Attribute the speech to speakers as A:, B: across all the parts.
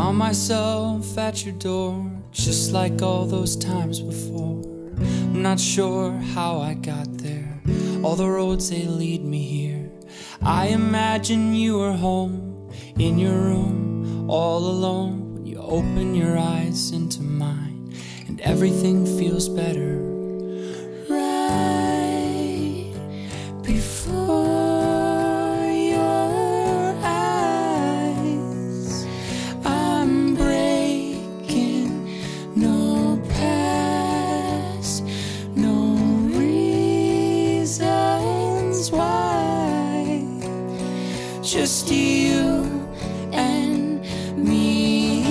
A: found myself at your door, just like all those times before. I'm not sure how I got there, all the roads they lead me here. I imagine you were home, in your room, all alone, when you open your eyes into mine, and everything feels better. Right before your eyes, I'm breaking, no past, no reasons why, just you and me.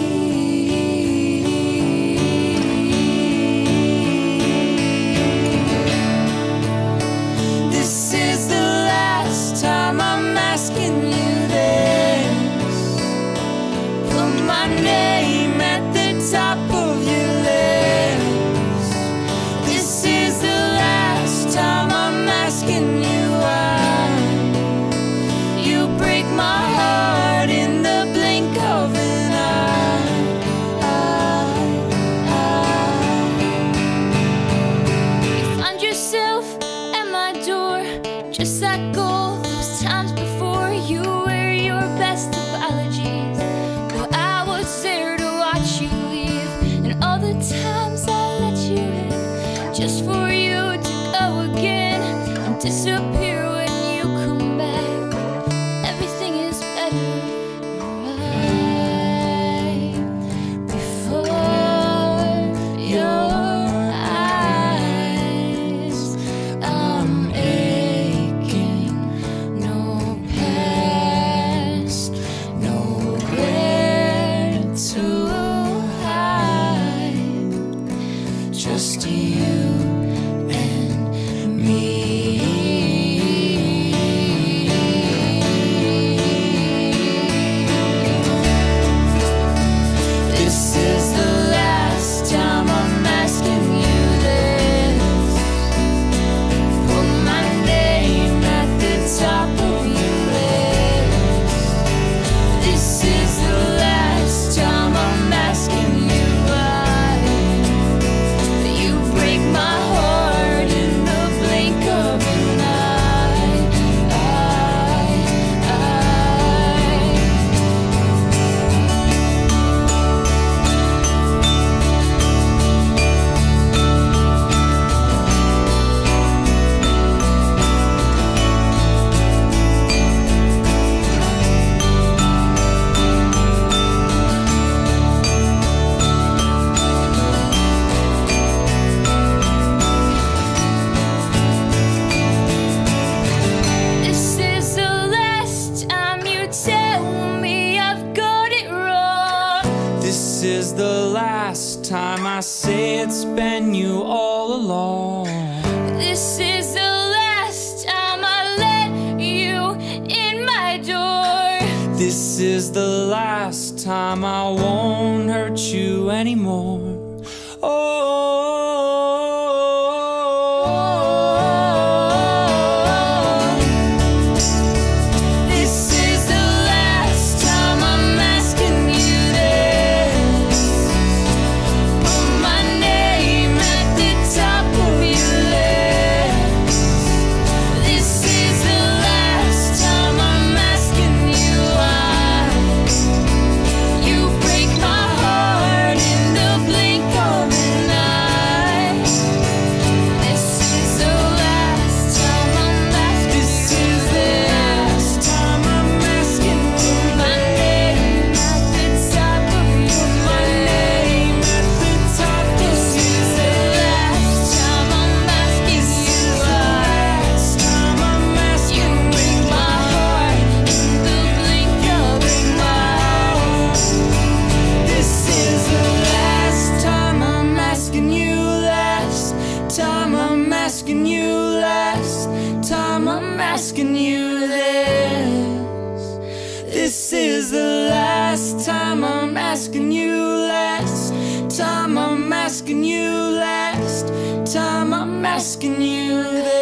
A: This is the last time I'm asking you this. Put my name at the top of your list. This is the last time I'm asking you why. You break my heart in the blink of an eye. You find yourself at my door, just like all those times before. You were your best apologies, though I was there to watch you leave. And all the times I let you in, just for you to go again and disappear when you come back. Everything is better. Right before your eyes, I'm aching, no past, nowhere to hide, just you and me. This is the last time I'm asking you this. Put my name at the top of your list. This is the last time I'm asking you why. You break my heart in the blink of an eye. This is the last time you tell me I've got it wrong. This is the last time I say it's been you all along. This is the last time I let you in my door. This is the last time I won't hurt you anymore. This is the last time I'm asking you this. Put my name at the top of your list. This is the last time I'm asking you why. You break my heart in the blink of an eye. This is the last time I'm asking. This is the last time I'm asking. Put my name at the top of your name at the top. This is the last time I'm asking you last time I'm asking. You break my heart in the blink of an eye. This is the last time I'm asking you. Last time I'm asking you. Last time I'm asking you this. This is the last time I'm asking you. Last time I'm asking you. Last time I'm asking you this.